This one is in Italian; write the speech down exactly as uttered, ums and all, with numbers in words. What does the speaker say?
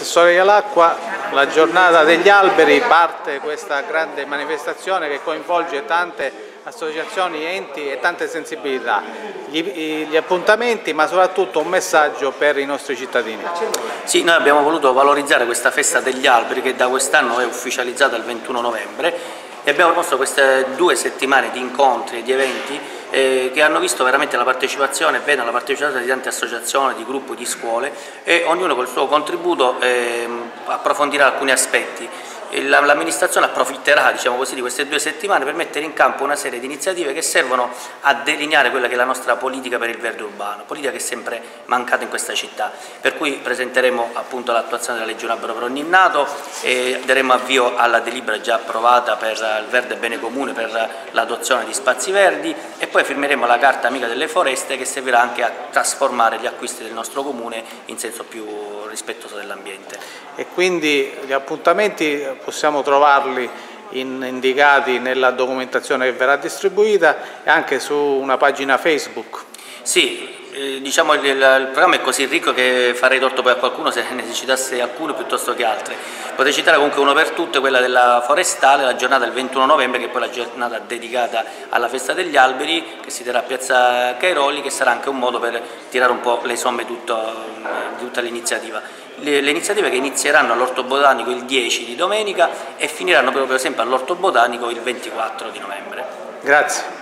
Assessore Ialacqua, la giornata degli alberi parte questa grande manifestazione che coinvolge tante associazioni, enti e tante sensibilità, gli, gli appuntamenti ma soprattutto un messaggio per i nostri cittadini. Sì, noi abbiamo voluto valorizzare questa festa degli alberi che da quest'anno è ufficializzata il ventuno novembre e abbiamo proposto queste due settimane di incontri e di eventi eh, che hanno visto veramente la partecipazione, vedono la partecipazione di tante associazioni, di gruppi, di scuole e ognuno col suo contributo eh, approfondirà alcuni aspetti. L'amministrazione approfitterà, diciamo così, di queste due settimane per mettere in campo una serie di iniziative che servono a delineare quella che è la nostra politica per il verde urbano, politica che è sempre mancata in questa città, per cui presenteremo appunto l'attuazione della legge Un albero per ogni nato e daremo avvio alla delibera già approvata per il verde bene comune, per l'adozione di spazi verdi e poi firmeremo la Carta Amica delle Foreste che servirà anche a trasformare gli acquisti del nostro comune in senso più rispettoso dell'ambiente. E quindi gli appuntamenti possiamo trovarli in, indicati nella documentazione che verrà distribuita e anche su una pagina Facebook. Sì, eh, diciamo il, il programma è così ricco che farei torto poi a qualcuno se ne citasse alcune piuttosto che altre. Potrei citare comunque uno per tutte, quella della forestale, la giornata del ventuno novembre, che è poi la giornata dedicata alla festa degli alberi, che si terrà a Piazza Cairoli, che sarà anche un modo per tirare un po' le somme tutto, di tutta l'iniziativa. Le, le iniziative che inizieranno all'Orto Botanico il dieci di domenica e finiranno proprio sempre all'Orto Botanico il ventiquattro di novembre. Grazie.